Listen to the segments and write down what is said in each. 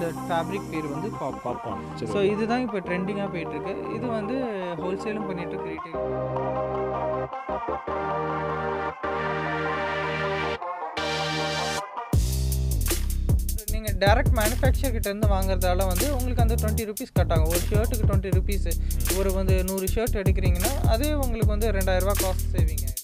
இந்த ஃபேப்ரிக் பேர் வந்து பாப்கார்ன். ஸோ இதுதான் இப்போ ட்ரெண்டிங்காக போயிட்டுருக்கு. இது வந்து ஹோல்சேலும் பண்ணிகிட்ருக்கு, ரீட்டைல். நீங்கள் டேரக்ட் மேனுஃபேக்சர் கிட்டேருந்து வாங்குறதால வந்து உங்களுக்கு அந்த 20 ரூபீஸ் கட் ஆகும். ஒரு ஷர்ட்டுக்கு 20 ரூபீஸு. ஒரு வந்து 100 ஷர்ட் எடுக்கிறீங்கன்னா அதே உங்களுக்கு வந்து 2000 ரூபா காஸ்ட் சேவிங் ஆகிடும்.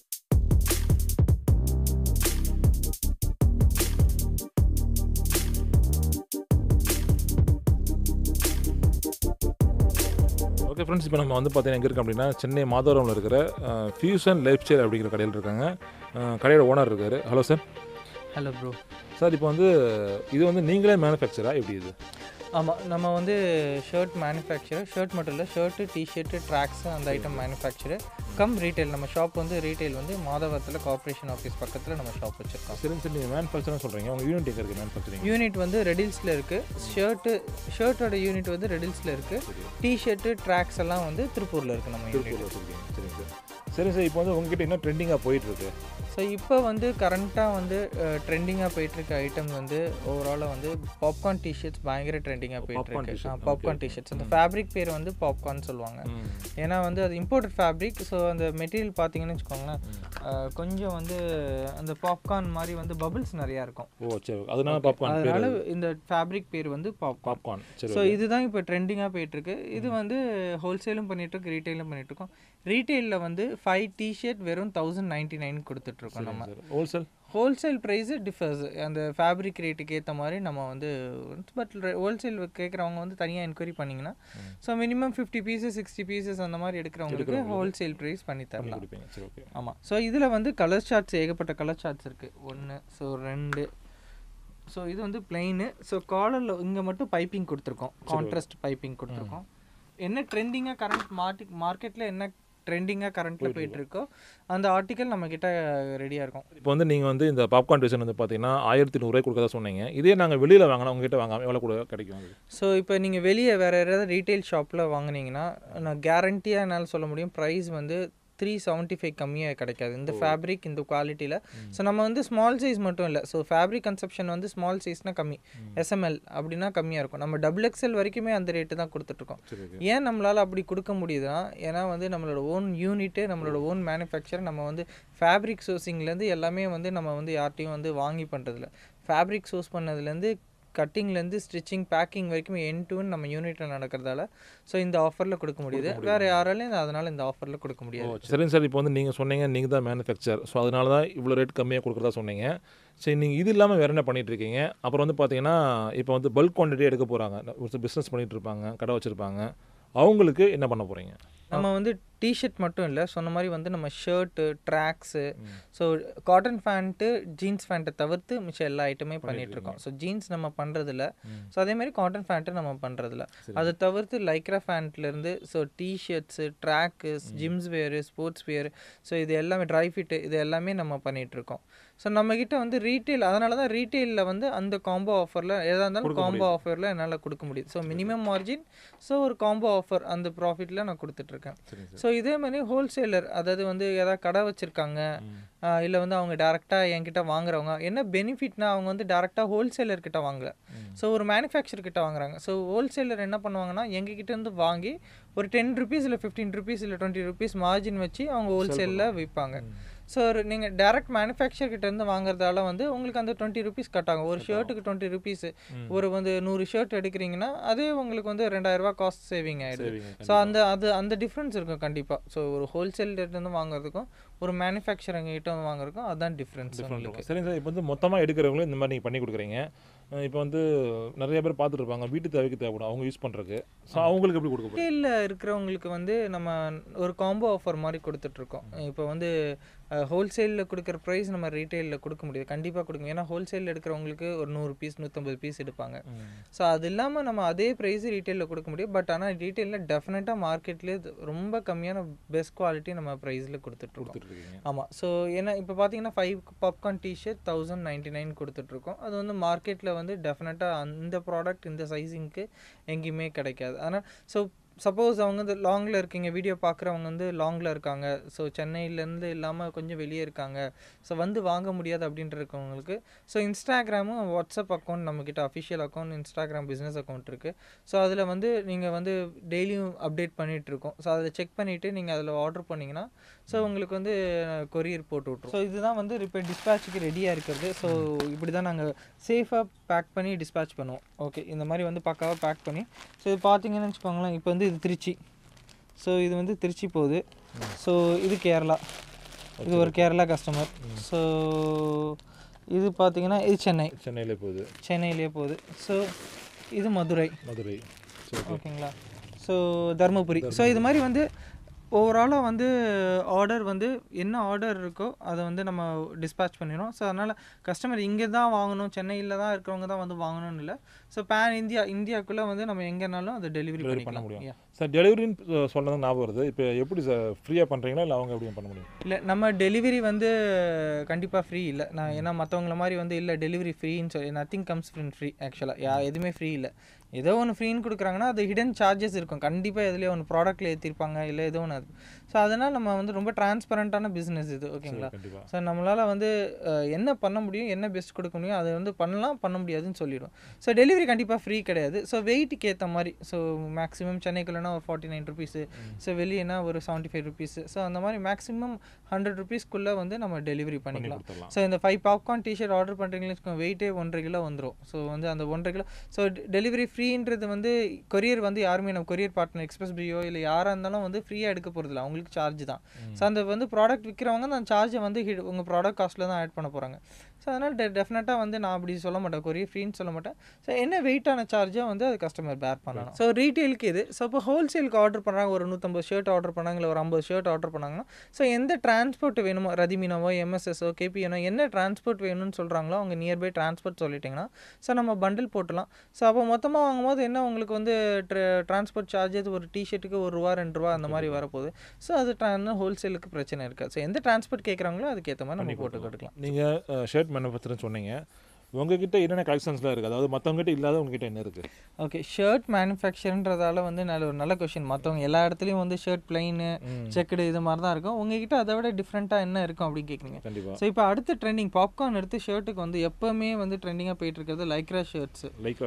ஓகே ஃப்ரெண்ட்ஸ், இப்போ நம்ம வந்து பார்த்தீங்கன்னா எங்கே இருக்கோம் அப்படின்னா சென்னை மாதவரமில் இருக்கிற ஃபியூஷன் லைஃப் ஸ்டைல் அப்படிங்கிற கடையில் இருக்காங்க. கடையோட ஓனர் இருக்கார். Hello sir. Hello bro. Sir, இப்போ வந்து இது வந்து நீங்களே மேனுஃபேக்சரா எப்படி இது? ஆமாம், நம்ம வந்து ஷர்ட் மேனுஃபேக்சரர். ஷர்ட் மட்டும் இல்லை, ஷர்ட்டு, டிஷர்ட்டு, ட்ராக்ஸு அந்த ஐட்டம் மேனுஃபேக்சரர் கம் ரீட்டைல். நம்ம ஷாப் வந்து ரீட்டைல் வந்து மாதவரத்தில் கார்ப்பரேஷன் ஆஃபீஸ் பக்கத்தில் நம்ம ஷாப் வச்சுருக்கோம். சரிங்க சார், நீங்கள் மேனுஃபேக்சர்னு சொல்கிறீங்க. உங்கள் யூனிட் எங்கே இருக்குது மேனுஃபேக்சரிங்? யூனிட் வந்து ரெடில்ஸில் இருக்குது. ஷர்ட்டோட யூனிட் வந்து ரெடில்ஸில் இருக்குது. டிஷர்ட்டு, ட்ராக்ஸ் எல்லாம் வந்து திருப்பூரில் இருக்குது. நம்ம யூனிட் வச்சுருக்கீங்க. சரிங்க சார். சரி சார், இப்போ வந்து உங்ககிட்ட என்ன ட்ரெண்டிங்காக போயிட்டுருக்கு? ஸோ இப்போ வந்து கரண்ட்டாக வந்து ட்ரெண்டிங்காக போயிட்டுருக்க ஐட்டம் வந்து ஓவராலாக வந்து பாப்கார்ன் டிஷர்ட்ஸ் பயங்கர ட்ரெண்டிங்காக போயிட்டுருக்கு. பாப்கார்ன் டிஷர்ட்ஸ் அந்த ஃபேப்ரிக் பேர் வந்து பாப்கார்ன் சொல்லுவாங்க. ஏன்னா வந்து அது இம்போர்ட்டட் ஃபேப்ரிக். ஸோ அந்த மெட்டீரியல் பார்த்தீங்கன்னு வச்சுக்கோங்களேன், கொஞ்சம் வந்து அந்த பாப்கார்ன் மாதிரி வந்து பபிள்ஸ் நிறையா இருக்கும். ஓ சரி, அதனால இந்த ஃபேப்ரிக் பேர் வந்து பாப்கார்ன். ஸோ இதுதான் இப்போ ட்ரெண்டிங்காக போயிட்டுருக்கு. இது வந்து ஹோல்சேலும் பண்ணிகிட்ருக்கு, ரீட்டைலும் பண்ணிகிட்ருக்கோம். ரீட்டைலில் வந்து 5 டிஷர்ட் வெறும் 1099 கொடுத்துட்ருக்கோம். நம்ம ஹோல்சேல் ப்ரைஸு டிஃபர்ஸ் அந்த ஃபேப்ரிக் ரேட்டுக்கு ஏற்ற மாதிரி நம்ம வந்து. பட் ஹோல்சேல் கேட்குறவங்க வந்து தனியாக என்கொயரி பண்ணிங்கன்னா ஸோ மினிமம் 50 பீசஸ் 60 பீசஸ் அந்த மாதிரி எடுக்கிறவங்களுக்கு ஹோல்சேல் ப்ரைஸ் பண்ணி தரலாம். ஆமாம். ஸோ இதில் வந்து கலர் சார்ட்ஸ் ஏகப்பட்ட கலர் சார்ட்ஸ் இருக்குது. 1 ஸோ 2. ஸோ இது வந்து பிளெயின். ஸோ காலரில் இங்கே மட்டும் பைப்பிங் கொடுத்துருக்கோம், கான்ட்ராஸ்ட் பைப்பிங் கொடுத்துருக்கோம். என்ன ட்ரெண்டிங்காக கரண்ட் மார்க்கெட்டில் என்ன ட்ரெண்டிங்காக கரண்ட்டில் போயிட்டுருக்கோ அந்த ஆர்டிக்கல் நம்மக்கிட்ட ரெடியாக இருக்கும். இப்போ வந்து நீங்கள் வந்து இந்த பாப்கார்ன் டிசைன் வந்து பார்த்தீங்கன்னா 1100 கொடுக்கறதா சொன்னீங்க. இதே நாங்கள் வெளியில் வாங்கினா உங்ககிட்ட வாங்காமல் எவ்வளோ கூட கிடைக்கும்? ஸோ இப்போ நீங்கள் வெளியே வேறு ஏதாவது ரீட்டைல் ஷாப்பில் வாங்கினீங்கன்னா நான் கேரண்டியாக என்னால் சொல்ல முடியும், ப்ரைஸ் வந்து 375 கம்மியாக கிடைக்காது இந்த ஃபேப்ரிக் இந்த குவாலிட்டியில். ஸோ நம்ம வந்து ஸ்மால் சைஸ் மட்டும் இல்லை. ஸோ ஃபேப்ரிக் கன்செப்ஷன் வந்து ஸ்மால் சைஸ்னால் கம்மி, SML அப்படின்னா கம்மியாக இருக்கும். நம்ம XXL வரைக்குமே அந்த ரேட்டு தான் கொடுத்துட்ருக்கோம். ஏன் நம்மளால் அப்படி கொடுக்க முடியுதுன்னா, ஏன்னா வந்து நம்மளோட ஓன் யூனிட்டு, நம்மளோட ஓன் மேனுஃபேக்சர். நம்ம வந்து ஃபேப்ரிக் சோர்சிங்லேருந்து எல்லாமே வந்து நம்ம வந்து யார்ட்டையும் வந்து வாங்கி பண்ணுறதில்ல. ஃபேப்ரிக் சோர்ஸ் பண்ணதுலேருந்து கட்டிங்லேருந்து ஸ்டிச்சிங் பேக்கிங் வரைக்கும் எண்ட் டு எண்ட் நம்ம யூனிட்டில் நடக்கிறதால ஸோ இந்த ஆஃபரில் கொடுக்க முடியுது. வேறு யாராலையும் அதனால் இந்த ஆஃபரில் கொடுக்க முடியாது. சரிங்க சார், இப்போ வந்து நீங்கள் சொன்னீங்க நீங்கள் தான் மேனுஃபேக்சர், ஸோ அதனால தான் இவ்வளோ ரேட் கம்மியாக கொடுக்குறதா சொன்னீங்க. சரி, நீங்கள் இது இல்லாமல் வேறு என்ன பண்ணிகிட்ருக்கீங்க? அப்புறம் வந்து பார்த்தீங்கன்னா இப்போ வந்து பல்க் குவான்டிட்டி எடுக்க போகிறாங்க, ஒரு பிஸ்னஸ் பண்ணிகிட்டு இருப்பாங்க, கடை வச்சுருப்பாங்க, அவங்களுக்கு என்ன பண்ண போகிறீங்க? நம்ம வந்து டிஷர்ட் மட்டும் இல்லை, சொன்ன மாதிரி வந்து நம்ம shirt, tracks, so cotton pant, jeans பேண்ட்டை தவிர்த்து மிச்சம் எல்லா ஐட்டமே பண்ணிகிட்ருக்கோம். ஸோ ஜீன்ஸ் நம்ம பண்ணுறதில்ல. ஸோ அதேமாதிரி காட்டன் பேண்ட்டு நம்ம பண்ணுறதில்ல. அதை தவிர்த்து லைக்ரா பேண்ட்லேருந்து so T-shirts, track, gyms wear, sports wear, so இது எல்லாமே ட்ரை-ஃபிட்டு, இது எல்லாமே நம்ம பண்ணிகிட்ருக்கோம். ஸோ நம்மக்கிட்ட வந்து ரீட்டைல், அதனால தான் ரீட்டைலில் வந்து அந்த காம்போ ஆஃபரில் எதாக இருந்தாலும் காம்போ ஆஃபரில் என்னால் கொடுக்க முடியுது. ஸோ மினிமம் மார்ஜின், ஸோ ஒரு காம்போ ஆஃபர் அந்த ப்ராஃபிட்டில் நான் கொடுத்துட்ருக்கேன். ஸோ இதே மாதிரி ஹோல்சேலர், அதாவது வந்து ஏதாவது கடை வச்சுருக்காங்க இல்லை வந்து அவங்க டேரெக்டாக என்கிட்ட வாங்குறவங்க என்ன பெனிஃபிட்னா, அவங்க வந்து டேரெக்டாக ஹோல்சேலர்கிட்ட வாங்கல, ஸோ ஒரு மேனுஃபேக்சர் கிட்ட வாங்குறாங்க. ஸோ ஹோல்சேலர் என்ன பண்ணுவாங்கன்னா, எங்ககிட்டேருந்து வாங்கி ஒரு 10 ரூபீஸ் இல்லை 15 ரூபீஸ் இல்லை 20 ரூபீஸ் மார்ஜின் வச்சு அவங்க ஹோல்சேலில் விற்பாங்க. ஸோ நீங்கள் டேரக்ட் மேனுஃபேக்சர் கிட்டேருந்து வாங்குறதால வந்து உங்களுக்கு அந்த 20 ரூபீஸ் கட் ஆகும். ஒரு ஷர்ட்டுக்கு 20 ரூபீஸு. ஒரு வந்து 100 ஷர்ட் எடுக்கிறீங்கன்னா அதே உங்களுக்கு வந்து 2000 ரூபா காஸ்ட் சேவிங் ஆகிடுது. ஸோ அந்த டிஃப்ரென்ஸ் இருக்கும் கண்டிப்பாக. ஸோ ஒரு ஹோல்சேல்லேருந்து வாங்குறதுக்கும் ஒரு மேனுஃபேக்சரிங் கிட்ட வாங்குறதுக்கும் அதுதான் டிஃப்ரென்ஸ். சரிங்க சார், இப்போ வந்து மொத்தமாக எடுக்கிறவங்களும் இந்த மாதிரி நீங்கள் பண்ணி கொடுக்குறீங்க. இப்போ வந்து நிறைய பேர் பார்த்துட்டு இருப்பாங்க, வீட்டு தேவைக்கு தேவைப்படும், அவங்க யூஸ் பண்ணுறதுக்கு. ஸோ அவங்களுக்கு எப்படி கொடுக்க? ரீட்டைலில் இருக்கிறவங்களுக்கு வந்து நம்ம ஒரு காம்போ ஆஃபர் மாதிரி கொடுத்துட்ருக்கோம். இப்போ வந்து ஹோல்சேலில் கொடுக்குற ப்ரைஸ் நம்ம ரீட்டைலில் கொடுக்க முடியாது, கண்டிப்பாக கொடுக்கும். ஏன்னா ஹோல்சேலில் எடுக்கிறவங்களுக்கு ஒரு 100 பீஸ் 150 பீஸ் எடுப்பாங்க. ஸோ அது இல்லாமல் நம்ம அதே ப்ரைஸ் ரீட்டைலில் கொடுக்க முடியும். பட் ஆனால் ரீட்டைலில் டெஃபினட்டாக மார்க்கெட்லேயே ரொம்ப கம்மியான பெஸ்ட் குவாலிட்டி நம்ம ப்ரைஸில் கொடுத்துட்ருக்கோம். ஆமாம். ஸோ ஏன்னா இப்போ பார்த்தீங்கன்னா 5 பாப்கார்ன் டிஷர்ட் 1099 கொடுத்துட்ருக்கோம். அது வந்து மார்க்கெட்டில் வந்து டெஃபினட்டாக அந்த ப்ராடக்ட் இந்த சைஸிங்க்கு எங்கேயுமே கிடைக்காது. ஆனால் ஸோ சப்போஸ் அவங்க வந்து லாங்கில் இருக்கீங்க, வீடியோ பார்க்குறவங்க வந்து லாங்கில் இருக்காங்க, ஸோ சென்னையிலேருந்து இல்லாமல் கொஞ்சம் வெளியே இருக்காங்க, ஸோ வந்து வாங்க முடியாது அப்படின்ட்டு இருக்கவங்களுக்கு ஸோ இன்ஸ்டாகிராமும் வாட்ஸ்அப் அக்கௌண்ட் நம்மக்கிட்ட official account, Instagram business account இருக்குது. ஸோ அதில் வந்து நீங்கள் வந்து டெய்லியும் அப்டேட் பண்ணிகிட்ருக்கோம். ஸோ அதில் செக் பண்ணிவிட்டு நீங்கள் அதில் ஆர்டர் பண்ணிங்கன்னா ஸோ உங்களுக்கு வந்து கொரியர் போட்டு விட்ருவோம். ஸோ இதுதான் வந்து இப்போ டிஸ்பேச்சுக்கு ரெடியாக இருக்கிறது. ஸோ இப்படி தான் நாங்கள் சேஃபாக பேக் பண்ணி டிஸ்பேச் பண்ணுவோம். ஓகே, இந்த மாதிரி வந்து பக்காவாக பேக் பண்ணி ஸோ இது பார்த்தீங்கன்னு வச்சுக்கோங்களேன். இப்போ வந்து இது திருச்சி, ஸோ இது வந்து திருச்சி போகுது. ஸோ இது கேரளா, இது ஒரு கேரளா கஸ்டமர். ஸோ இது பார்த்தீங்கன்னா இது சென்னையிலே போகுது. ஸோ இது மதுரை. ஓகேங்களா. ஸோ தருமபுரி. ஸோ இது மாதிரி வந்து ஓவராலாக வந்து ஆர்டர் வந்து என்ன ஆர்டர் இருக்கோ அதை வந்து நம்ம டிஸ்பேச் பண்ணிடுறோம். ஸோ அதனால் கஸ்டமர் இங்கே தான் வாங்கணும், சென்னையில் தான் இருக்கிறவங்க தான் வந்து வாங்கணும்னு இல்லை. ஸோ இந்தியாவுக்குள்ளே வந்து நம்ம எங்கேனாலும் அதை டெலிவரி பண்ண முடியும். சார் டெலிவரின்னு சொன்னது ஞாபகம் வருது. இப்போ எப்படி சார் ஃப்ரீயாக பண்ணுறீங்களா இல்லை அவங்க எப்படி பண்ண முடியும்? இல்லை, நம்ம டெலிவரி வந்து கண்டிப்பாக ஃப்ரீ இல்லை. நான் ஏன்னா மற்றவங்கள மாதிரி வந்து இல்லை டெலிவரி ஃப்ரீன்னு சொல்லி நத்திங் கம்ஸ் ஃப்ரீ. ஆக்சுவலாக எதுவுமே ஃப்ரீ இல்லை. ஏதோ ஒன்று ஃப்ரீன்னு கொடுக்குறாங்கன்னா அது ஹிடன் சார்ஜஸ் இருக்கும் கண்டிப்பாக. எதுலேயே ஒன்று ப்ராடக்ட்டில் ஏற்றிருப்பாங்க, இல்லை ஏதோ ஒன்று அது. ஸோ அதனால் நம்ம வந்து ரொம்ப டிரான்ஸ்பரண்ட்டான பிஸ்னஸ் இது. ஓகேங்களா. ஸோ நம்மளால் வந்து என்ன பண்ண முடியும், என்ன பெஸ்ட் கொடுக்க முடியும் அதை வந்து பண்ண முடியாதுன்னு சொல்லிவிடும். ஸோ டெலிவரி கண்டிப்பாக ஃப்ரீ கிடையாது. ஸோ வெயிட்டுக்கு ஏற்ற மாதிரி. ஸோ மேக்ஸிமம் சென்னைக்குள்ளேனா ஒரு 49 ருபீஸு, ஸோ வெளியேனா ஒரு 75 ருபீஸு. ஸோ அந்த மாதிரி மேக்ஸிமம் 100 ருபீஸ்க்குள்ளே வந்து நம்ம டெலிவரி பண்ணிக்கலாம். ஸோ இந்த 5 பாப்கார்ன் டிஷர்ட் ஆர்டர் பண்ணுறீங்கன்னு வச்சுக்கோங்க, வெயிட்டே 1.5 கிலோ வந்துடும். ஸோ வந்து அந்த 1.5 கிலோ ஸோ டெலிவரி ஃப்ரீன்றது வந்து கொரியர் வந்து யாருமே நம்ம கொரியர் பார்ட்னர் எக்ஸ்பிரஸ் பிரியோ இல்லை யாராக இருந்தாலும் வந்து ஃப்ரீயாக எடுக்க போகிறதில்ல, அவங்களுக்கு சார்ஜ் தான். ஸோ அந்த வந்து ப்ராடக்ட் விற்கிறவங்க அந்த சார்ஜை வந்து உங்கள் ப்ராடக்ட் காஸ்ட்டில் தான் ஆட் பண்ண போகிறாங்க. ஸோ அதனால் டெஃபினட்டாக வந்து நான் அப்படி சொல்ல மாட்டேன், கொரியர் ஃப்ரீன்னு சொல்ல மாட்டேன். ஸோ என்ன வெயிட்டான சார்ஜோ வந்து அது கஸ்டமர் பேர் பண்ணணும். ஸோ ரீட்டெயிலுக்கு இது. ஸோ இப்போ ஹோல்சேலுக்கு ஆர்டர் பண்ணுறாங்க, ஒரு 150 ஷர்ட் ஆர்டர் பண்ணாங்க, இல்லை ஒரு 50 ஷர்ட் ஆர்டர் பண்ணாங்கன்னா ஸோ எந்த டிரான்ஸ்போர்ட் வேணுமோ, ரதிமினாவோ எம்எஸ்எஸ்ஓ கேபிஎனோ என்ன டிரான்ஸ்போர்ட் வேணும்னு சொல்கிறாங்களோ அவங்க நியர்பை டிரான்ஸ்போர்ட் சொல்லிட்டிங்கன்னா ஸோ நம்ம பண்டில் போட்டுலாம். ஸோ அப்போ மொத்தமாக வாங்கும்போது என்ன உங்களுக்கு வந்து டிரான்ஸ்போர்ட் சார்ஜஸ் ஒரு டிஷர்ட்டுக்கு ₹1 ₹2 அந்த மாதிரி வரப்போகுது. ஸோ அது ஹோல்சேலுக்கு பிரச்சனை இருக்காது. ஸோ எந்த டிரான்ஸ்போர்ட் கேட்குறாங்களோ அதுக்கேற்ற மாதிரி நம்ம போட்டு கொடுக்கலாம். நீங்கள் ஷர்ட் மேனுஃபேக்சர்னு சொன்னீங்க, உங்ககிட்ட என்னென்ன கலெக்ஷன்ஸ்லாம் இருக்குது, அதாவது மற்றவங்ககிட்ட இல்லாத உங்ககிட்ட என்ன இருக்குது? ஓகே, ஷர்ட் மேனுஃபேக்சர்ன்றதால வந்து ஒரு நல்ல கொஷின். மற்றவங்க எல்லா இடத்துலையும் வந்து ஷர்ட் பிளைனு செக்குடு இது மாதிரி தான் இருக்கும். உங்ககிட்ட அதை விட டிஃப்ரெண்ட்டாக என்ன இருக்கும் அப்படின்னு கேட்குறீங்க. கண்டிப்பாக. ஸோ இப்போ அடுத்த ட்ரெண்டிங் பாப்கார்ன் எடுத்து ஷர்ட்டுக்கு வந்து எப்போவுமே வந்து ட்ரெண்டிங்காக போயிட்டு இருக்கிறது லைக்ரா ஷர்ட்ஸ்.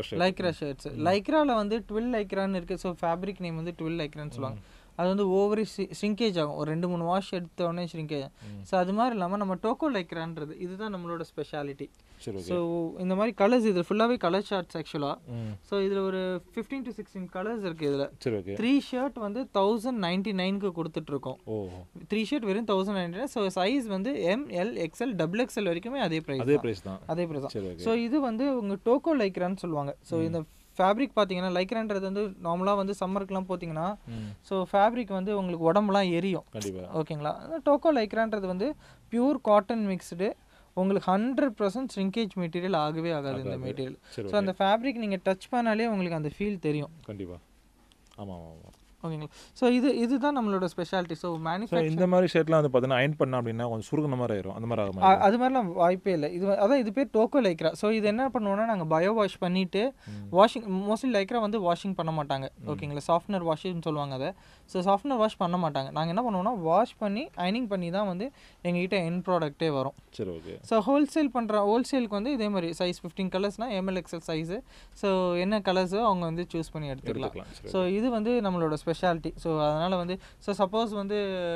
லைக்ராவில் வந்து 12 லைக்ரான்னு இருக்குது. ஸோ ஃபேப்ரிக் நேம் வந்து 12 லைக்ரான்னு சொல்லுவாங்க. அது வந்து ஓவரி ஷ்ரிங்கேஜ் ஆகும், ஒரு 2-3 வாஷ் எடுத்தோடனே ஷ்ரிங்கேஜ் ஆகும். ஸோ அது மாதிரி இல்லாமல் நம்ம டோக்கோ லைக்ரான்றது இதுதான் நம்மளோட ஸ்பெஷாலிட்டி. ஸோ இந்த மாதிரி கலர்ஸ் இது ஃபுல்லாகவே கலர் ஷார்ட்ஸ் ஆக்சுவலாக. ஸோ இதில் ஒரு 15 to 16 கலர்ஸ் இருக்குது. இதில் 3 ஷர்ட் வந்து 1099க்கு கொடுத்துட்ருக்கோம். 3 ஷர்ட் வெறும் 1099. ஸோ சைஸ் வந்து ML XL XXL வரைக்குமே அதே ப்ரைஸ் தான். ஸோ இது வந்து உங்கள் டோக்கோ லைக்ரான்னு சொல்லுவாங்க. ஸோ இந்த ஃபேப்ரிக் பார்த்தீங்கன்னா லைக்ரான்றது வந்து நார்மலாக வந்து சம்மருக்குலாம் பார்த்தீங்கன்னா ஸோ ஃபேப்ரிக் வந்து உங்களுக்கு உடம்புலாம் எரியும். ஓகேங்களா. டோக்கோ லைக்ரான்றது வந்து பியூர் காட்டன் மிக்ஸ்டு, உங்களுக்கு 100% ஷ்ரிங்கேஜ் மெட்டீரியல் ஆகவே ஆகாது இந்த மெட்டீரியல். ஸோ அந்த ஃபேப்ரிக் நீங்கள் டச் பண்ணாலே உங்களுக்கு அந்த ஃபீல் தெரியும். கண்டிப்பாக. ஆமாம். ஓகேங்களா. ஸோ இதுதான் நம்மளோட ஸ்பெஷாலிட்டி. ஸோ மேனுஃபேக்சர் இந்த மாதிரி ஷர்ட்லாம் வந்து பார்த்தீங்கன்னா அயன் பண்ண அப்படின்னா கொஞ்சம் சுருங்கின மாதிரி ஆயிரும், அந்த மாதிரி ஆகும். அது மாதிரிலாம் வாய்ப்பே இல்லை. இது பேர் டோக்கோ லைக்ரா. ஸோ இது என்ன பண்ணுவோம்னா நாங்கள் பயோ வாஷ் பண்ணிவிட்டு வாஷிங், மோஸ்ட்லி லைக்ரா வந்து வாஷிங் பண்ண மாட்டாங்க. ஓகேங்களா. சாஃப்ட்னர் வாஷ்னு சொல்லுவாங்க அதை. ஸோ சாஃப்ட்னர் வாஷ் பண்ண மாட்டாங்க. நாங்கள் என்ன பண்ணுவோம்னா வாஷ் பண்ணி அயனிங் பண்ணி தான் வந்து எங்ககிட்ட எண்ட் ப்ராடக்ட்டே வரும். சரி, ஓகே. ஸோ ஹோல்சேலுக்கு வந்து இதே மாதிரி சைஸ் 15 கலர்ஸ்னால் ML XL சைஸு. ஸோ என்ன கலர்ஸோ அவங்க வந்து சூஸ் பண்ணி எடுத்துக்கலாம். ஸோ இது வந்து நம்மளோட ஸ்பெஷாலிட்டி. ஸோ அதனால் வந்து ஸோ சப்போஸ் வந்து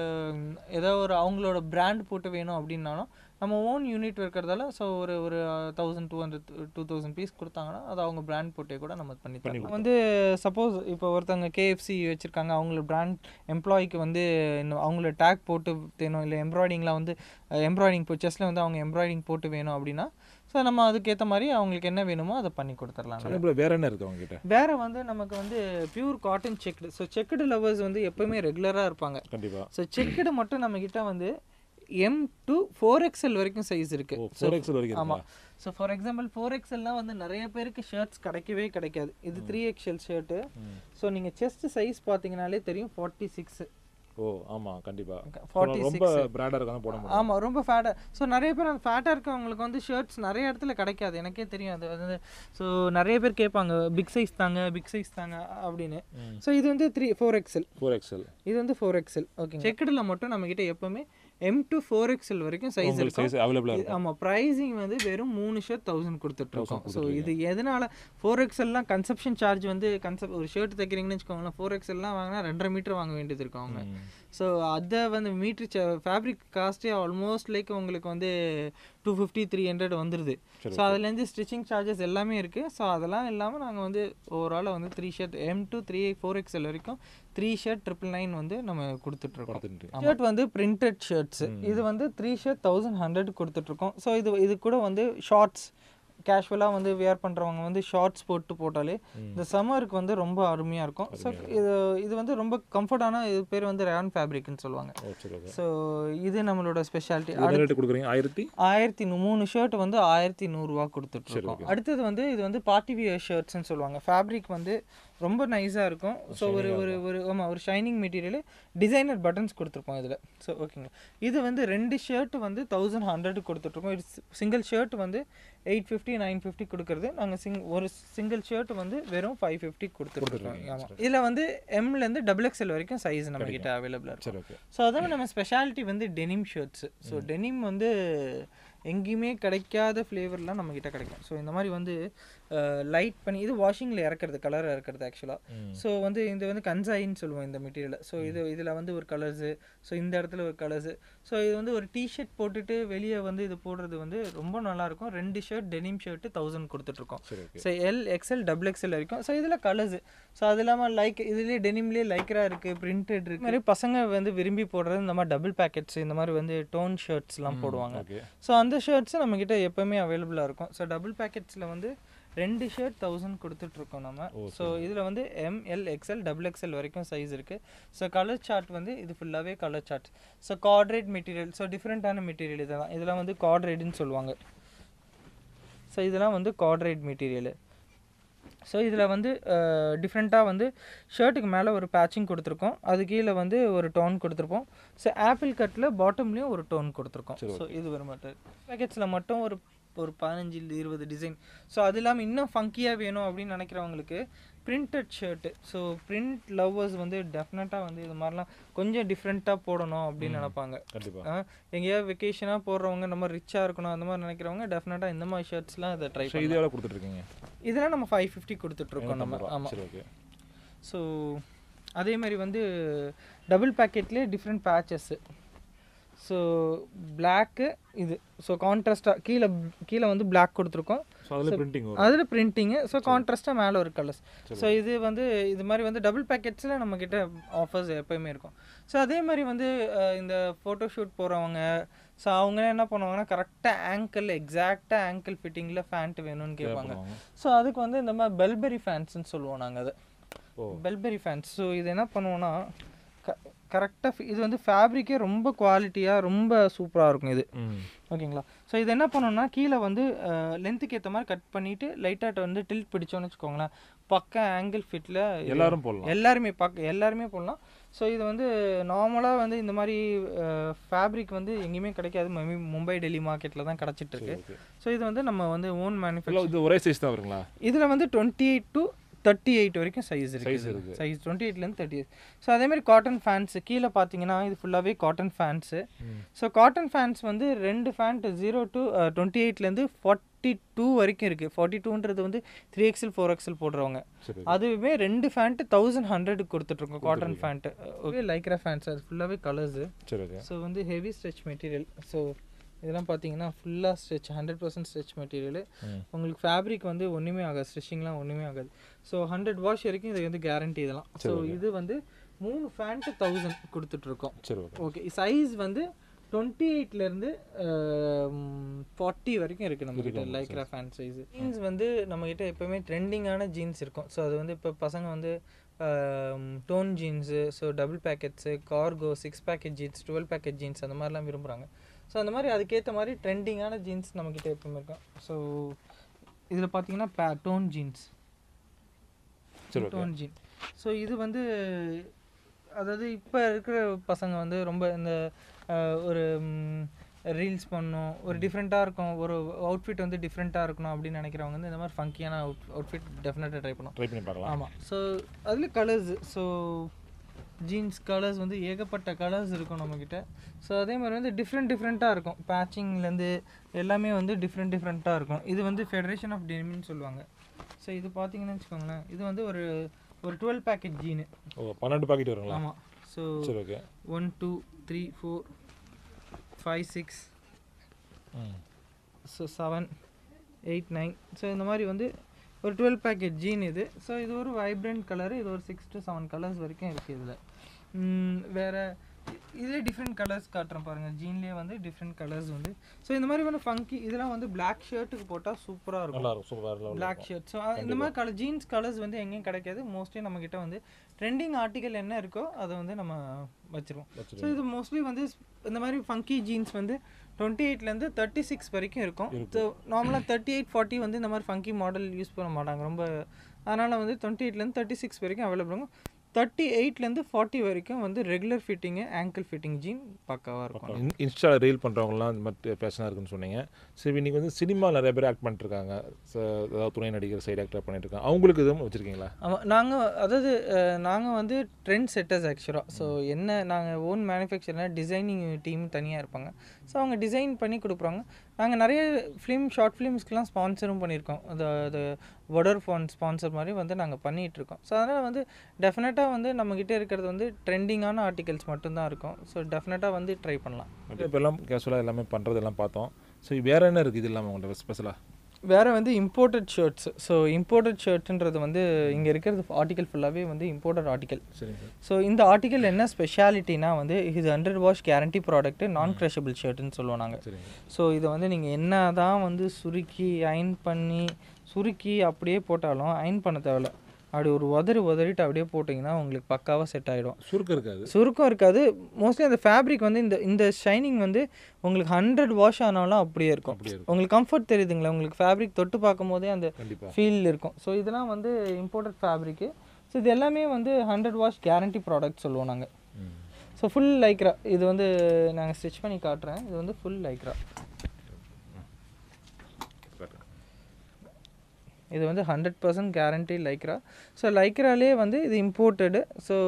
ஏதோ ஒரு அவங்களோட பிராண்ட் போட்டு வேணும் அப்படின்னாலும் நம்ம ஓன் யூனிட் இருக்கிறதால ஸோ ஒரு 1200-2000 பீஸ் கொடுத்தாங்கன்னா அது அவங்க பிராண்ட் போட்டே கூட நம்ம பண்ணி தரலாம். வந்து சப்போஸ் இப்போ ஒருத்தவங்க KFC வச்சுருக்காங்க, அவங்களோட பிராண்ட் எம்ப்ளாய்க்கு வந்து இன்னும் அவங்களோட டேக் போட்டு வேணும், இல்லை எம்ப்ராய்டிங்லாம் வந்து எம்ப்ராய்டிங் செஸ்ட்டில் வந்து அவங்க எம்ப்ராய்டிங் போட்டு வேணும் அப்படின்னா ஸோ நம்ம அதுக்கேற்ற மாதிரி அவங்களுக்கு என்ன வேணுமோ அதை பண்ணி கொடுத்துடலாம். வேறு என்ன இருக்குது அவங்ககிட்ட? வேறு வந்து நமக்கு வந்து pure cotton checked. So checked lovers வந்து எப்போவுமே ரெகுலராக இருப்பாங்க. கண்டிப்பாக. ஸோ செக்குடு மட்டும் நம்மக்கிட்ட வந்து M to 4XL வரைக்கும் சைஸ் இருக்குது. 4XL வரைக்கும். ஆமாம். ஸோ ஃபார் எக்ஸாம்பிள் 4XLனால் வந்து நிறைய பேருக்கு ஷர்ட்ஸ் கிடைக்காது. இது 3XL ஷர்ட்டு. ஸோ நீங்கள் செஸ்ட் சைஸ் பார்த்தீங்கனாலே தெரியும் 46. ஓ ஆமாம் கண்டிப்பாக 46 ரொம்ப பிராண்டாக இருக்காங்க போட முடியும். ஆமாம் ரொம்ப ஃபேட்டாக. ஸோ நிறைய பேர் அந்த ஃபேட்டாக இருக்கவங்களுக்கு வந்து ஷர்ட்ஸ் நிறைய இடத்துல கிடைக்காது, எனக்கே தெரியும் அது வந்து. ஸோ நிறைய பேர் கேட்பாங்க பிக் சைஸ் தாங்க பிக் சைஸ் தாங்க அப்படின்னு. ஸோ இது வந்து 4XL. இது வந்து 4XL. ஓகே, செக்கடில் மட்டும் நம்மக்கிட்ட எப்போவுமே M to 4XL வரைக்கும் சைஸ் இருக்கும். ஆமாம், ப்ரைஸிங் வந்து வெறும் 3 ஷர்ட் 1000 கொடுத்துட்ருக்கோம். ஸோ இது எதனால் 4XLலாம் கன்சப்ஷன் சார்ஜ் வந்து ஒரு ஷர்ட் தைக்கிறீங்கன்னு வச்சுக்கோங்களேன், 4XLலாம் வாங்கினா 2.5 மீட்டர் வாங்க வேண்டியது இருக்கும் அவங்க. ஸோ அதை வந்து மீட்ரு ஃபேப்ரிக் காஸ்ட்டே ஆல்மோஸ்ட் லைக் உங்களுக்கு வந்து 250-300 வந்துடுது. ஸோ அதுலேருந்து ஸ்டிச்சிங் சார்ஜஸ் எல்லாமே இருக்குது. ஸோ அதெல்லாம் இல்லாமல் நாங்கள் வந்து ஓவராலாக வந்து 3 ஷர்ட் M to 4XL வரைக்கும் 3 ஷர்ட் 999 வந்து நம்ம கொடுத்துட்ருக்கோம். ஷர்ட் வந்து பிரிண்டட் ஷர்ட்ஸு, இது வந்து 3 ஷர்ட் 1100 கொடுத்துட்ருக்கோம். ஸோ இது கூட வந்து ஷார்ட்ஸ் கேஷுவலாக வந்து வியர் பண்ணுறவங்க வந்து ஷார்ட்ஸ் போட்டாலே இந்த சம்மருக்கு வந்து ரொம்ப அருமையாக இருக்கும். ஸோ இது வந்து ரொம்ப கம்ஃபர்டான, இது பேர் வந்து ரேன் ஃபேப்ரிக்னு சொல்லுவாங்க. ஸோ இது நம்மளோட ஸ்பெஷாலிட்டி. 3 ஷர்ட் வந்து 1100 கொடுத்துட்ருக்கோம். அடுத்தது வந்து இது வந்து பார்ட்டி வியர் ஷர்ட்ஸ்ன்னு சொல்லுவாங்க. ஃபேப்ரிக் வந்து ரொம்ப நைஸாக இருக்கும். ஸோ ஒரு ஷைனிங் மெட்டீரியல், டிசைனர் பட்டன்ஸ் கொடுத்துருப்போம் இதில். ஸோ ஓகேங்க, இது வந்து 2 ஷர்ட் வந்து 1100 கொடுத்துட்ருக்கோம். இது சிங்கிள் ஷர்ட் வந்து 850-950 கொடுக்குறது. நாங்கள் ஒரு சிங்கிள் ஷர்ட் வந்து வெறும் 550 கொடுத்துருக்கோம். ஆமாம், இதில் வந்து எம்லேருந்து XXL வரைக்கும் சைஸ் நம்மக்கிட்ட அவைலபிளாக இருக்கும். ஸோ அதான் நம்ம ஸ்பெஷாலிட்டி வந்து டெனிம் ஷர்ட்ஸு. ஸோ டெனிம் வந்து எங்கேயுமே கிடைக்காத ஃப்ளேவர்லாம் நம்மக்கிட்ட கிடைக்கும். ஸோ இந்த மாதிரி வந்து லைட் பண்ணி இது வாஷிங்கில் இறக்குறது, கலர் இறக்குறது ஆக்சுவலாக. ஸோ வந்து இது வந்து கன்சாயின்னு சொல்லுவோம் இந்த மெட்டீரியலை. ஸோ இதில் வந்து ஒரு கலர்ஸு, ஸோ இந்த இடத்துல ஒரு கலர்ஸு. ஸோ இது வந்து ஒரு டிஷர்ட் போட்டுட்டு வெளியே வந்து இது போடுறது வந்து ரொம்ப நல்லாயிருக்கும். 2 ஷர்ட் டெனிம் ஷர்ட்டு 1000 கொடுத்துட்ருக்கோம். ஸோ XL XXL வரைக்கும். ஸோ இதில் கலர்ஸு. ஸோ அது இல்லாமல் இதுலேயே டெனிம்லேயே லைக்ரா இருக்குது, பிரிண்டட் இருக்குது. இது மாதிரி பசங்க வந்து விரும்பி போடுறது இந்த மாதிரி டபுள் பேக்கெட்ஸ், இந்த மாதிரி வந்து டோன் ஷர்ட்ஸ்லாம் போடுவாங்க. ஸோ அந்த ஷர்ட்ஸு நம்மக்கிட்ட எப்போவுமே அவைலபிளாக இருக்கும். ஸோ டபுள் பேக்கெட்ஸில் வந்து 2 ஷர்ட் 1000 கொடுத்துட்ருக்கோம் நம்ம. ஸோ இதில் வந்து ML XL XXL வரைக்கும் சைஸ் இருக்குது. ஸோ கலர் சார்ட் வந்து இது ஃபுல்லாகவே கலர் சார்ட். ஸோ கார்ட்ரேட் மெட்டீரியல், ஸோ டிஃப்ரெண்ட்டான மெட்டீரியல் இதெல்லாம் வந்து கார்ட்ரேட்னு சொல்லுவாங்க. ஸோ இதெல்லாம் வந்து கார்ட்ரேட் மெட்டீரியலு. ஸோ இதில் வந்து டிஃப்ரெண்ட்டாக வந்து ஷர்ட்டுக்கு மேலே ஒரு பேட்சிங் கொடுத்துருக்கோம், அது கீழே வந்து ஒரு டோன் கொடுத்துருப்போம். ஸோ ஆப்பிள் கட்டில் பாட்டம்லேயும் ஒரு டோன் கொடுத்துருக்கோம். ஸோ இது வர மாட்டேன். பேக்கெட்ஸில் மட்டும் ஒரு 15-20 டிசைன். ஸோ அது இல்லாமல் இன்னும் ஃபங்கியாக வேணும் அப்படின்னு நினைக்கிறவங்களுக்கு printed shirt. So print lovers வந்து டெஃபினட்டாக வந்து இது மாதிரிலாம் கொஞ்சம் டிஃப்ரெண்ட்டாக போடணும் அப்படின்னு நினைப்பாங்க. எங்கேயாவது வெக்கேஷனாக போடுறவங்க, நம்ம ரிச்சாக இருக்கணும் அந்த மாதிரி நினைக்கிறவங்க டெஃபினட்டாக இந்த மாதிரி ஷர்ட்ஸ்லாம் இதை ட்ரை பண்ணி. இதெல்லாம் கொடுத்துட்ருக்கீங்க? இதெல்லாம் நம்ம 550 கொடுத்துட்ருக்கோம் நம்ம. ஆமாம். ஸோ அதே மாதிரி வந்து டபுள் பேக்கெட்லேயே டிஃப்ரெண்ட் பேச்சஸ்ஸு. ஸோ பிளாக்கு இது. ஸோ கான்ட்ராஸ்ட்டாக கீழே வந்து பிளாக் கொடுத்துருக்கோம், அதில் பிரிண்டிங்கு. ஸோ கான்ட்ராஸ்ட்டாக மேலே ஒரு கலர்ஸ். ஸோ இது வந்து இது மாதிரி வந்து டபுள் பேக்கெட்ஸில் நம்மக்கிட்ட ஆஃபர்ஸ் எப்போயுமே இருக்கும். ஸோ அதே மாதிரி வந்து இந்த ஃபோட்டோஷூட் போகிறவங்க, ஸோ அவங்க என்ன பண்ணுவாங்கன்னா கரெக்டாக எக்ஸாக்டாக ஆங்கிள் ஃபிட்டிங்கில் ஃபேண்ட் வேணும்னு கேட்பாங்க. ஸோ அதுக்கு வந்து இந்த மாதிரி பெல்பெரி ஃபேன்ஸ்ன்னு சொல்லுவோம் நாங்கள் அதை, பெல்பெரி ஃபேன்ஸ். ஸோ இது என்ன பண்ணுவோன்னா கரெக்டாக இது வந்து ஃபேப்ரிக்கே ரொம்ப குவாலிட்டியாக ரொம்ப சூப்பராக இருக்கும் இது. ஓகேங்களா? ஸோ இது என்ன பண்ணோம்னா கீழே வந்து லென்த்துக்கு ஏற்ற மாதிரி கட் பண்ணிவிட்டு லைட்டாக வந்து டில்ட் பிடிச்சோன்னு வச்சுக்கோங்களேன், பக்கம் ஆங்கிள் ஃபிட்டில் எல்லாருமே போடலாம். ஸோ இது வந்து நார்மலாக வந்து இந்த மாதிரி ஃபேப்ரிக் வந்து எங்கேயுமே கிடைக்காது, மும்பை டெல்லி மார்க்கெட்டில் தான் கிடச்சிட்ருக்கு. ஸோ இது வந்து நம்ம வந்து ஓன் மேனுஃபேக்சர். இது ஒரே சைஸ் தான் வருங்களா? இதில் வந்து 28 to 38 வரைக்கும் சைஸ் இருக்குது. சைஸ் 28லேருந்து 38. ஸோ அதேமாதிரி காட்டன் ஃபேன்ஸு கீழே பார்த்தீங்கன்னா இது ஃபுல்லாகவே cotton pants. So cotton pants வந்து 2 ஃபேண்ட் 0 to 28லேருந்து 42 வரைக்கும் இருக்குது. 42ன்றது வந்து 3XL 4XL போடுறவங்க. அதுவுமே 2 ஃபேண்ட்டு 1100 கொடுத்துட்ருக்கோம் cotton pant. Okay, Lycra pants, அது ஃபுல்லாகவே கலர்ஸு. ஸோ வந்து ஹெவி ஸ்ட்ரெச் மெட்டீரியல். ஸோ இதெல்லாம் பார்த்தீங்கன்னா ஃபுல்லாக ஸ்ட்ரெச், 100% ஸ்ட்ரெச் மெட்டீரியல். உங்களுக்கு ஃபேப்ரிக் வந்து ஒன்றுமே ஆகாது, ஸ்ட்ரெச்சிங்லாம் ஒன்றுமே ஆகாது. ஸோ 100 வாஷ் வரைக்கும் இது வந்து கேரண்டி இதெல்லாம். ஸோ இது வந்து 3 ஃபேண்ட்டு 1000 கொடுத்துட்ருக்கோம். ஓகே, சைஸ் வந்து 28லேருந்து 40 வரைக்கும் இருக்குது நம்மக்கிட்ட லைக்ரா ஃபேன் சைஸு. ஜீன்ஸ் வந்து நம்மக்கிட்ட எப்போவுமே ட்ரெண்டிங்கான ஜீன்ஸ் இருக்கும். ஸோ அது வந்து இப்போ பசங்க வந்து torn jeans, so double pockets, cargo, 6 pocket jeans, 12 pocket jeans அந்த மாதிரிலாம் விரும்புகிறாங்க. ஸோ அந்த மாதிரி அதுக்கேற்ற மாதிரி ட்ரெண்டிங்கான ஜீன்ஸ் நம்மக்கிட்ட எப்பவுமே இருக்கும். ஸோ இதில் பார்த்தீங்கன்னா டோன் ஜீன்ஸ். ஸோ இது வந்து அதாவது இப்போ இருக்கிற பசங்க வந்து ரொம்ப இந்த ஒரு ரீல்ஸ் பண்ணணும், ஒரு டிஃப்ரெண்ட்டாக இருக்கும், ஒரு அவுட்ஃபிட் வந்து டிஃப்ரெண்ட்டாக இருக்கணும் அப்படின்னு நினைக்கிறவங்க வந்து இந்த மாதிரி ஃபங்கியான அவுட்ஃபிட் டெஃபினட்டாக ட்ரை பண்ணி பார்க்கலாம். ஆமாம். ஸோ அதில் கலர்ஸ், ஸோ ஜீன்ஸ் கலர்ஸ் வந்து ஏகப்பட்ட கலர்ஸ் இருக்கும் நம்மக்கிட்ட. ஸோ அதே மாதிரி வந்து டிஃப்ரெண்ட்டாக இருக்கும், பேச்சிங்லேருந்து எல்லாமே வந்து டிஃப்ரெண்ட்டாக இருக்கும். இது வந்து ஃபெடரேஷன் ஆஃப் டெனிம்னு சொல்லுவாங்க. ஸோ இது பார்த்தீங்கன்னு வச்சுக்கோங்களேன், இது வந்து ஒரு 12 பேக்கெட் ஜீனு. 12 பாக்கெட் வருங்களா? ஆமாம். ஸோ 1 2 3 4 5 6 ஸோ 7 8 9 ஸோ இந்த மாதிரி வந்து ஒரு 12 பேக்கெட் ஜீன் இது. ஸோ இது ஒரு வைப்ரண்ட் கலரு, இது ஒரு 6 to 7 கலர்ஸ் வரைக்கும் இருக்குது இதில். வேறு இதிலே டிஃப்ரெண்ட் கலர்ஸ் காட்டுறேன் பாருங்கள், ஜீன்லேயே வந்து டிஃப்ரெண்ட் கலர்ஸ் வந்து. ஸோ இந்த மாதிரி வந்து ஃபங்கி இதெல்லாம் வந்து பிளாக் ஷர்ட்டுக்கு போட்டால் சூப்பராக இருக்கும், பிளாக் ஷர்ட். ஸோ இந்த மாதிரி ஜீன்ஸ் கலர்ஸ் வந்து எங்கேயும் கிடைக்காது. மோஸ்ட்லி நம்மக்கிட்ட வந்து ட்ரெண்டிங் ஆர்டிக்கல் என்ன இருக்கோ அதை வந்து நம்ம வச்சுருவோம். ஸோ இது மோஸ்ட்லி வந்து இந்த மாதிரி ஃபங்கி ஜீன்ஸ் வந்து 28லேருந்து 36 வரைக்கும் இருக்கும். ஸோ நார்மலாக 38 40 வந்து இந்த மாதிரி ஃபங்கி மாடல் யூஸ் பண்ண மாட்டாங்க ரொம்ப. அதனால் வந்து 28லேருந்து 36 வரைக்கும் அவைலபிள் இருக்கும். 38லேருந்து 40 வரைக்கும் வந்து regular fitting, ankle fitting jean பக்காவாக இருக்கும். இன்ஸ்டாவில் ரீல் பண்ணுறவங்களாம் இந்த மாதிரி ஃபேஷனாக இருக்குன்னு சொன்னீங்க. சரி, இன்றைக்கி வந்து சினிமா நிறைய பேர் ஆக்ட் பண்ணிட்டுருக்காங்க, அதாவது துணை நடிகர் சைடு ஆக்டர் பண்ணிட்டுருக்காங்க, அவங்களுக்கு எதுவும் வச்சுருக்கீங்களா? ஆமாம், நாங்கள் வந்து ட்ரெண்ட் செட்டர்ஸ் ஆக்சுவலாக. ஸோ என்ன நாங்கள் ஓன் மேனுஃபேக்சர்னா டிசைனிங் டீம் தனியாக இருப்பாங்க. ஸோ அவங்க டிசைன் பண்ணி கொடுக்குறாங்க. நாங்கள் நிறைய ஷார்ட் ஃபிலிம்ஸ்க்கெலாம் ஸ்பான்சரும் பண்ணியிருக்கோம். அது வோடர்ஃபோன் ஸ்பான்சர் மாதிரி வந்து நாங்கள் பண்ணிகிட்ருக்கோம். ஸோ அதனால் வந்து டெஃபினட்டாக வந்து நம்மக்கிட்ட இருக்கிறது வந்து ட்ரெண்டிங்கான ஆர்டிகல்ஸ் மட்டும்தான் இருக்கும். ஸோ டெஃபினட்டாக வந்து ட்ரை பண்ணலாம். இப்போ எல்லாம் கேஷுவலாக எல்லாமே பண்ணுறதெல்லாம் பார்த்தோம். ஸோ வேறு என்ன இருக்குது இது இல்லாமல் உங்கள்கிட்ட ஸ்பெஷலாக? வேறு வந்து இம்போர்ட்டட் ஷர்ட்ஸ். ஸோ இம்போர்ட்டட் ஷர்ட்டுன்றது வந்து இங்கே இருக்கிறது ஆர்டிக்கல் ஃபுல்லாகவே வந்து இம்போர்ட்டட் ஆர்டிக்கல். ஸோ இந்த ஆர்டிக்கல் என்ன ஸ்பெஷாலிட்டினா வந்து இது 100 வாஷ் கேரண்டி ப்ராடக்ட்டு, நான் க்ரஷபிள் ஷர்ட்டுன்னு சொல்லுவோம் நாங்கள். ஸோ இதை வந்து நீங்கள் என்ன தான் வந்து சுருக்கி அயன் பண்ணி அப்படியே போட்டாலும் அயன் பண்ண தேவையில்ல. அப்படி ஒரு உதறிட்டு அப்படியே போட்டிங்கன்னா உங்களுக்கு பக்காவாக செட் ஆகிடும். சுருக்கம் இருக்காது. மோஸ்ட்லி அந்த ஃபேப்ரிக் வந்து இந்த ஷைனிங் வந்து உங்களுக்கு 100 வாஷ் ஆனாலும் அப்படியே இருக்கும். உங்களுக்கு கம்ஃபர்ட் தெரியுதுங்களா? உங்களுக்கு ஃபேப்ரிக் தொட்டு பார்க்கும் போதே அந்த ஃபீல் இருக்கும். ஸோ இதெல்லாம் வந்து இம்போர்ட்டட் ஃபேப்ரிக்கு. ஸோ இது எல்லாமே வந்து 100 வாஷ் கேரண்டி ப்ராடக்ட் சொல்லுவோம் நாங்கள். So full Lycra. இது வந்து நாங்கள் ஸ்டிச் பண்ணி காட்டுறேன். இது வந்து ஃபுல் லைக்ரா. இது வந்து 100% கேரண்டி லைக்ரா. ஸோ லைக்ராலே வந்து இது இம்போர்ட்டடு. So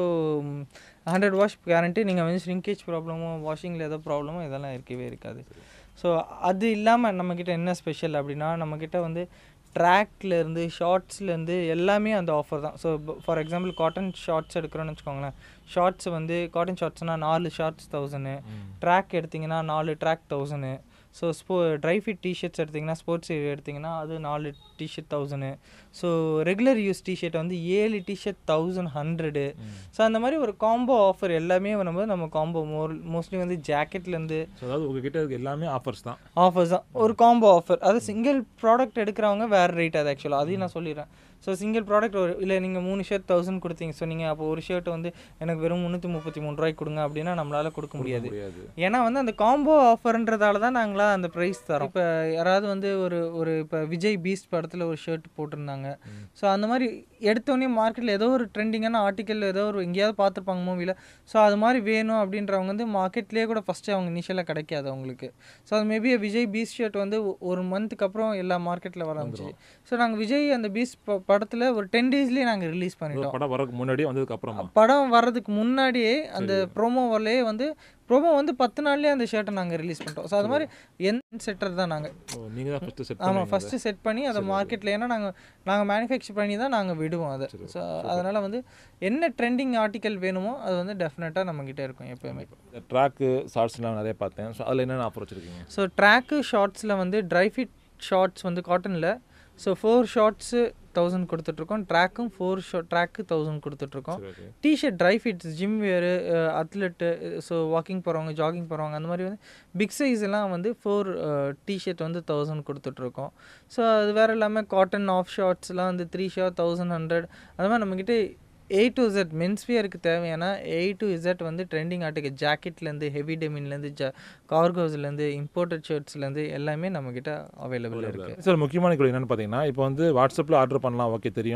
100 wash guarantee. நீங்கள் வந்து ஷ்ரிங்கேஜ் ப்ராப்ளமோ வாஷிங்கில் ஏதோ ப்ராப்ளமோ இதெல்லாம் இருக்கவே இருக்காது. ஸோ அது இல்லாமல் நம்மக்கிட்ட என்ன ஸ்பெஷல் அப்படின்னா, நம்மக்கிட்ட வந்து ட்ராக்லேருந்து ஷார்ட்ஸ்லேருந்து எல்லாமே அந்த ஆஃபர் தான். So for example cotton shorts எடுக்கிறோன்னு வச்சுக்கோங்களேன். ஷார்ட்ஸ் வந்து காட்டன் ஷார்ட்ஸ்னால் 4 ஷார்ட்ஸ் 1000, ட்ராக் எடுத்திங்கன்னா 4 ட்ராக் 1000. ஸோ ட்ரை-ஃபிட் டிஷர்ட்ஸ் எடுத்திங்கன்னா, ஸ்போர்ட்ஸ் எடுத்திங்கன்னா அது 4 T-shirt 1000. So regular use T-shirt வந்து 7 டிஷர்ட் 1100. ஸோ அந்த மாதிரி ஒரு காம்போ ஆஃபர் எல்லாமே நம்ம காம்போ மோஸ்ட்லி வந்து ஜாக்கெட்லேருந்து, அதாவது உங்ககிட்ட எல்லாமே ஆஃபர்ஸ் தான். ஒரு காம்போ ஆஃபர். அது சிங்கிள் ப்ராடக்ட் எடுக்கிறவங்க வேறு ரேட். அது ஆக்சுவலாக அதையும் நான் சொல்லிடுறேன். ஸோ சிங்கிள் ப்ராடக்ட் இல்லை நீங்கள் 3 ஷர்ட் 1000 கொடுத்தீங்க. ஸோ நீங்கள் அப்போ ஒரு ஷர்ட் வந்து எனக்கு வெறும் 333 ரூபாய்க்கு கொடுங்க அப்படின்னா நம்மளால் கொடுக்க முடியாது. ஏன்னா வந்து அந்த காம்போ ஆஃபர்ன்றதால தான் நாங்களாம் அந்த ப்ரைஸ் தரோம். இப்போ யாராவது வந்து ஒரு இப்போ விஜய் பீஸ்ட் படத்தில் ஒரு ஷர்ட் போட்டிருந்தாங்க. ஸோ அந்த மாதிரி எடுத்தோடனே மார்க்கெட்டில் ஏதோ ஒரு ட்ரெண்டிங்கான ஆர்டிக்கல் ஏதோ ஒரு எங்கேயாவது பார்த்துருப்பாங்க மூவியில். ஸோ அது மாதிரி வேணும் அப்படின்றவங்க வந்து மார்க்கெட்லேயே கூட ஃபஸ்ட்டு அவங்க இனிஷியலாக கிடைக்காது அவங்களுக்கு. ஸோ அது மேபி விஜய் பீஸ்ட் ஷர்ட் வந்து ஒரு மந்த்துக்கு அப்புறம் எல்லா மார்க்கெட்டில் வர ஆரம்பிச்சு. ஸோ நாங்கள் விஜய் அந்த பீஸ்ட் படத்தில் ஒரு 10 daysலேயே நாங்கள் ரிலீஸ் பண்ணிட்டோம். படம் வரதுக்கு முன்னாடியே வந்ததுக்கப்புறம் படம் வர்றதுக்கு முன்னாடியே அந்த ப்ரோமோவிலேயே வந்து 10 நாள்லேயே அந்த ஷர்ட்டை நாங்கள் ரிலீஸ் பண்ணிட்டோம். ஸோ அது மாதிரி எந்த செட்டர் தான் நாங்கள். ஆமாம், ஃபஸ்ட்டு செட் பண்ணி அதை மார்க்கெட்டில், ஏன்னா நாங்கள் மேனுஃபேக்சர் பண்ணி தான் நாங்கள் விடுவோம் அதை. ஸோ அதனால் வந்து என்ன ட்ரெண்டிங் ஆர்டிக்கல் வேணுமோ அது வந்து டெஃபினட்டாக நம்மக்கிட்ட இருக்கும் எப்போயுமே. ட்ராக்கு ஷார்ட்ஸ்லாம் நிறைய பார்த்தேன். ஸோ அதில் என்னென்ன ஆஃபர் வச்சுருக்கீங்க? ஸோ ட்ராக்கு ஷார்ட்ஸில் வந்து ட்ரை-ஃபிட் ஷார்ட்ஸ் வந்து காட்டனில் ஸோ 4 ஷார்ட்ஸு 1000 கொடுத்துட்ருக்கோம். ட்ராக்கும் 4 ட்ராக்கு 1000 கொடுத்துட்ருக்கோம். T-shirt dri fits gym wear, athlete, so walking போகிறவங்க, ஜாகிங் போகிறவங்க, அந்த மாதிரி வந்து பிக் சைஸ் எல்லாம் வந்து 4 டிஷர்ட் வந்து 1000 கொடுத்துட்ருக்கோம். ஸோ அது வேறு இல்லாமல் காட்டன் ஆஃப் ஷார்ட்ஸ்லாம் வந்து 3 ஷார்ட் 1100. அது மாதிரி நம்மக்கிட்ட A to Z மென்ஸ்வியருக்கு தேவையான A to Z வந்து ட்ரெண்டிங் ஆர்டிக்கல், ஜாக்கெட்லேருந்து ஹெவி டெமின்லேருந்து கார்கோஸ்லேருந்து இம்போர்ட்டட் ஷர்ட்ஸ்லேருந்து எல்லாமே நம்மக்கிட்ட அவைலபிள் இருக்குது. சார் முக்கியமான கேள்வி என்னென்னு பார்த்தீங்கன்னா, இப்போ வந்து வாட்ஸ்அப்பில் ஆர்டர் பண்ணலாம், ஓகே தெரியும்.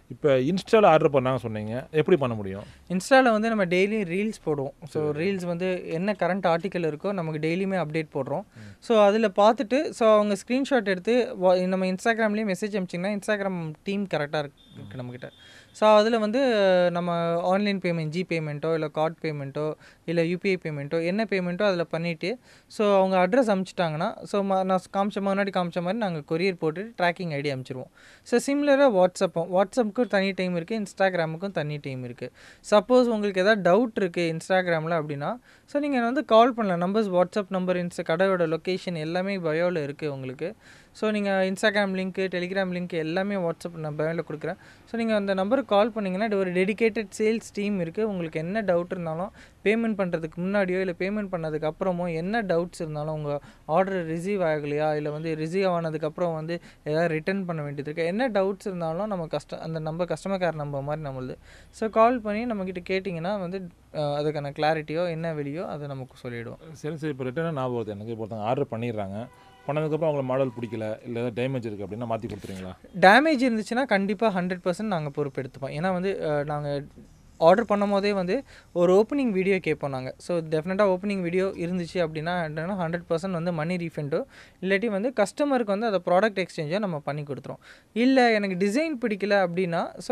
இப்போ இன்ஸ்டாவில் ஆர்டர் பண்ணாங்க சொன்னீங்க, எப்படி பண்ண முடியும்? இன்ஸ்டாவில் வந்து நம்ம டெய்லி ரீல்ஸ் போடுவோம். ஸோ ரீல்ஸ் வந்து என்ன கரண்ட் ஆர்டிக்கல் இருக்கோ நமக்கு டெய்லியுமே அப்டேட் போடுறோம். ஸோ அதில் பார்த்துட்டு ஸோ அவங்க ஸ்க்ரீன்ஷாட் எடுத்து நம்ம இன்ஸ்டாகிராம்லேயே மெசேஜ் அனுப்பிச்சிங்கன்னா இன்ஸ்டாகிராம் டீம் கரெக்டாக இருக்குது நம்மக்கிட்ட. ஸோ அதில் வந்து நம்ம ஆன்லைன் பேமெண்ட் ஜி பேமெண்ட்டோ இல்லை கார்ட் பேமெண்ட்டோ இல்லை யூபிஐ பேமெண்ட்டோ என்ன பேமெண்ட்டோ அதில் பண்ணிவிட்டு ஸோ அவங்க அட்ரஸ் அனுப்பிச்சிட்டாங்கன்னா ஸோ நான் முன்னாடி காமிச்ச மாதிரி நாங்கள் கொரியர் போட்டுட்டு ட்ராக்கிங் ஐடி அனுப்பிச்சிருவோம். ஸோ சிமிலராக வாட்ஸ்அப்புக்கும் தனி டைம் இருக்குது, இன்ஸ்டாகிராமுக்கும் தனி டைம் இருக்குது. சப்போஸ் உங்களுக்கு எதாவது டவுட் இருக்குது இன்ஸ்டாகிராமில் அப்படின்னா ஸோ நீங்கள் வந்து கால் பண்ணலாம். நம்பர்ஸ் வாட்ஸ்அப் நம்பர், கடையோட லொக்கேஷன் எல்லாமே பயோவில் இருக்குது உங்களுக்கு. ஸோ நீங்கள் இன்ஸ்டாகிராம் லிங்க்கு, டெலிகிராம் லிங்க் எல்லாமே வாட்ஸ்அப் நான் பயோவில் கொடுக்குறேன். ஸோ நீங்கள் அந்த நம்பருக்கு கால் பண்ணிங்கன்னா ஒரு டெடிகேட்டட் சேல்ஸ் டீம் இருக்குது. உங்களுக்கு என்ன டவுட் இருந்தாலும் பேமெண்ட் பண்ணுறதுக்கு முன்னாடியோ இல்லை பேமெண்ட் பண்ணதுக்கு அப்புறமோ என்ன டவுட்ஸ் இருந்தாலும் உங்கள் ஆர்டர் ரிசீவ் ஆகலையா இல்லை வந்து ரிசீவ் ஆனதுக்கப்புறம் வந்து ஏதாவது ரிட்டர்ன் பண்ண வேண்டியது இருக்குது, என்ன டவுட்ஸ் இருந்தாலும் நம்ம அந்த கஸ்டமர் கேர் நம்பர் மாதிரி நம்மளுது. ஸோ கால் பண்ணி நம்மக்கிட்ட கேட்டிங்கன்னா வந்து அதுக்கான கிளாரிட்டியோ என்ன வெளியோ அதை நமக்கு சொல்லிவிடுவோம். சரி இப்போ ரிட்டர்னாக ஞாபகம் வருது எனக்கு. இப்போ ஒருத்தவங்க ஆர்டர் பண்ணிடுறாங்க, பண்ணதுக்கப்புறம் அவங்கள மாடல் பிடிக்கல இல்லை ஏதாவது டேமேஜ் இருக்குது அப்படின்னா மாற்றி கொடுத்துருவீங்களா? டேமேஜ் இருந்துச்சுன்னா கண்டிப்பாக 100% நாங்கள் பொறுப்பு எடுத்துப்போம். ஏன்னா வந்து நாங்கள் ஆர்டர் பண்ணும் போதே வந்து ஒரு ஓப்பனிங் வீடியோ கேட்போம் நாங்கள். ஸோ டெஃபினட்டாக ஓப்பனிங் வீடியோ இருந்துச்சு அப்படின்னா 100% வந்து மணி ரீஃபண்டோ இல்லாட்டி வந்து கஸ்டமருக்கு வந்து அதை ப்ராடக்ட் எக்ஸ்சேஞ்சோ நம்ம பண்ணி கொடுத்துருவோம். இல்லை எனக்கு டிசைன் பிடிக்கல அப்படின்னா so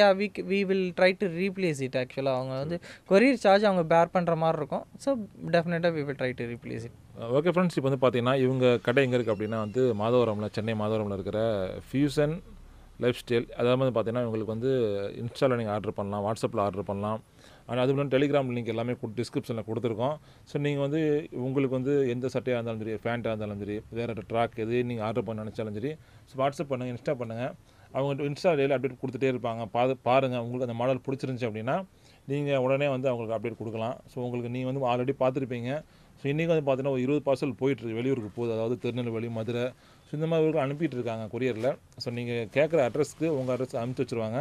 we will try to replace it. ஆக்சுவலாக அவங்க வந்து கொரியர் சார்ஜ் அவங்க பேர் பண்ணுற மாதிரி இருக்கும். ஸோ டெஃபினட்டாக we will try to replace it. Okay friends, இப்போ வந்து பார்த்தீங்கன்னா இவங்க கடை எங்கே இருக்குது அப்படின்னா வந்து மாதவரமில், சென்னை மாதவரமில் இருக்கிற ஃபியூசன் லைஃப் ஸ்டைல். அதாவது வந்து பார்த்தீங்கன்னா உங்களுக்கு வந்து இன்ஸ்டாவில் நீங்கள் ஆர்டர் பண்ணலாம், வாட்ஸ்அப்பில் ஆர்டர் பண்ணலாம். ஆனால் அது வந்து டெலிகிராம் லிங்க் எல்லாமே டிஸ்கிரிப்ஷனில் கொடுத்துருக்கோம். ஸோ நீங்கள் வந்து உங்களுக்கு வந்து எந்த சட்டையாக இருந்தாலும் சரி, ஃபேண்ட்டாக இருந்தாலும் சரி, வேறு ட்ராக் எது நீங்கள் ஆர்டர் பண்ண நினச்சாலும் சரி, ஸோ வாட்ஸ்அப் பண்ணுங்கள், இன்ஸ்டா பண்ணுங்கள். அவங்க இன்ஸ்டா டெய்லி அப்டேட் கொடுத்துட்டே இருப்பாங்க. பாருங்கள், உங்களுக்கு அந்த மாடல் பிடிச்சிருந்துச்சி அப்படின்னா நீங்கள் உடனே வந்து அவங்களுக்கு அப்டேட் கொடுக்கலாம். ஸோ உங்களுக்கு நீங்கள் வந்து ஆல்ரெடி பார்த்துருப்பீங்க. ஸோ இன்றைக்கி வந்து பார்த்தீங்கன்னா ஒரு 20 பார்சல் போயிட்டுருக்கு வெளியூருக்கு போகுது. அதாவது திருநெல்வேலி, மதுரை, ஸோ இந்த மாதிரி ஊருக்கு அனுப்பிட்டு இருக்காங்க கொரியரில். ஸோ நீங்கள் கேட்குற அட்ரஸ்க்கு உங்கள் அட்ரஸ் அனுப்பிச்சி வச்சுருவாங்க.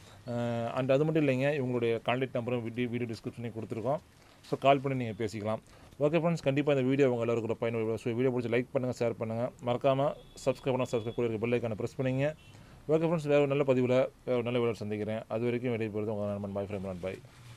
அண்ட் அது மட்டும் இல்லைங்க, இவங்களுடைய கான்டாக்ட் நம்பரும் வீடியோ டிஸ்கிரிப்ஷனையும் கொடுத்துருக்கோம். ஸோ கால் பண்ணி நீங்கள் பேசிக்கலாம். ஓகே ஃப்ரெண்ட்ஸ், கண்டிப்பாக இந்த வீடியோ உங்கள் எல்லாருக்கும் பயனுள்ள. ஸோ வீடியோ பிடிச்சி லைக் பண்ணுங்கள், ஷேர் பண்ணுங்கள், மறக்காமல் சப்ஸ்கிரைப் கூட இருக்க பெல் ஐக்கானை ப்ரெஸ் பண்ணிங்க. ஓகே ஃப்ரெண்ட்ஸ், வேறு ஒரு நல்ல பதிவில் வேறு ஒரு நல்ல வீடியோ சந்திக்கிறேன். அது வரைக்கும் வெளியே போகிறது உங்கள் நண்பன். பாய் ஃப்ரெண்ட், பாய்.